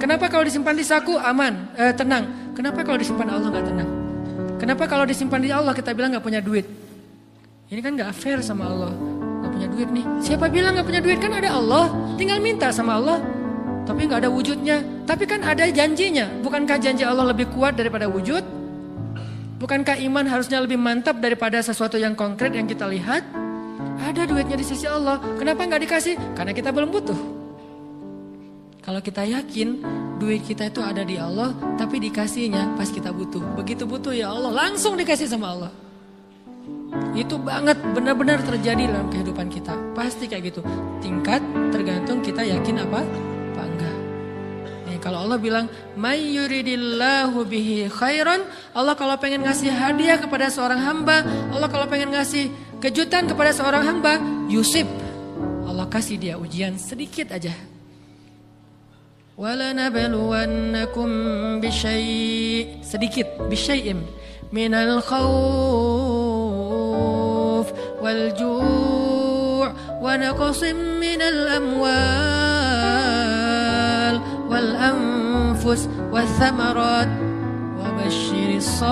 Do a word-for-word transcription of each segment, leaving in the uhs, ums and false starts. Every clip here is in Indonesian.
Kenapa kalau disimpan di saku aman, eh, tenang? Kenapa kalau disimpan Allah nggak tenang? Kenapa kalau disimpan di Allah kita bilang nggak punya duit? Ini kan nggak fair sama Allah. Nggak punya duit nih. Siapa bilang nggak punya duit? Kan ada Allah. Tinggal minta sama Allah. Tapi nggak ada wujudnya. Tapi kan ada janjinya. Bukankah janji Allah lebih kuat daripada wujud? Bukankah iman harusnya lebih mantap daripada sesuatu yang konkret yang kita lihat? Ada duitnya di sisi Allah. Kenapa nggak dikasih? Karena kita belum butuh. Kalau kita yakin duit kita itu ada di Allah, tapi dikasihnya pas kita butuh. Begitu butuh ya Allah, langsung dikasih sama Allah. Itu banget benar-benar terjadi dalam kehidupan kita. Pasti kayak gitu. Tingkat tergantung kita yakin apa, apa enggak. Nih, kalau Allah bilang, "May yuridillahu bihi khairan", Allah kalau pengen ngasih hadiah kepada seorang hamba, Allah kalau pengen ngasih kejutan kepada seorang hamba, yusib. Allah kasih dia ujian sedikit aja. وَلَنَبْلُوَنَّكُمْ بِشَيْءٍ sedikit بِشَيْءٍ مِنَ الْخَوْفِ وَالْجُوعِ وَنَقْصٍ مِنَ الْأَمْوَالِ وَالْأَنْفُسِ وَالثَّمَرَاتِ وَبَشِّرِ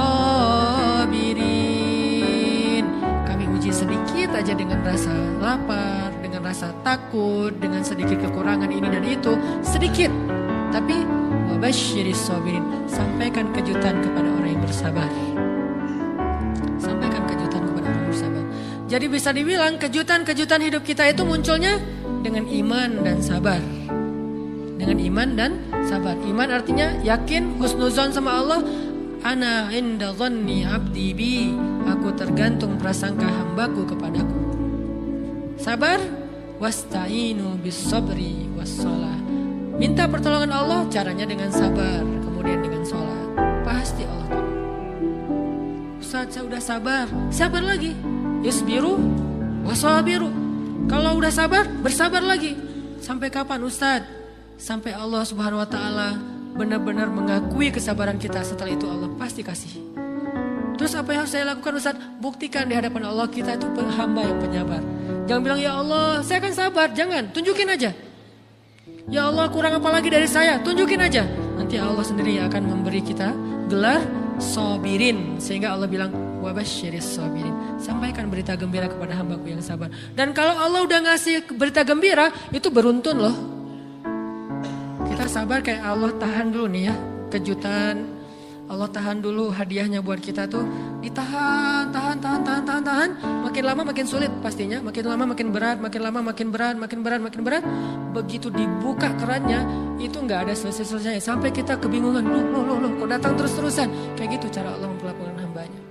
الصَّابِرِينَ. Kami uji sedikit aja dengan rasa lapar, dengan rasa takut, dengan sedikit kekurangan ini dan itu, sedikit. Tapi wabasyiris sabirin, sampaikan kejutan kepada orang yang bersabar. Sampaikan kejutan kepada orang yang bersabar. Jadi bisa dibilang kejutan-kejutan hidup kita itu munculnya dengan iman dan sabar. Dengan iman dan sabar. Iman artinya yakin, husnuzon sama Allah. Ana inda dhanni abdi bi, aku tergantung prasangka hambaku kepadaku. Sabar, wasta'inu bis sabri was shalah. Minta pertolongan Allah, caranya dengan sabar, kemudian dengan sholat. Pasti Allah tolong. Ustaz, saya udah sabar, sabar lagi. Isbiru wasabiru. Kalau udah sabar, bersabar lagi. Sampai kapan Ustaz? Sampai Allah Subhanahu Wa Taala benar-benar mengakui kesabaran kita. Setelah itu Allah pasti kasih. Terus apa yang harus saya lakukan Ustaz? Buktikan di hadapan Allah kita itu hamba yang penyabar. Jangan bilang ya Allah saya akan sabar. Jangan, tunjukin aja. Ya Allah kurang apa lagi dari saya, tunjukin aja. Nanti Allah sendiri yang akan memberi kita gelar sabirin. Sehingga Allah bilang wabasyiris sabirin, sampaikan berita gembira kepada hambaku yang sabar. Dan kalau Allah udah ngasih berita gembira, itu beruntun loh. Kita sabar kayak Allah tahan dulu nih ya kejutan. Allah tahan dulu hadiahnya buat kita tuh, ditahan, tahan, tahan, tahan, tahan, tahan. Makin lama makin sulit pastinya, makin lama makin berat, makin lama makin berat, makin berat, makin berat. Begitu dibuka kerannya, itu nggak ada selesai-selesainya. Sampai kita kebingungan, loh, loh, loh, loh, kok datang terus-terusan. Kayak gitu cara Allah memperlakukan hambanya.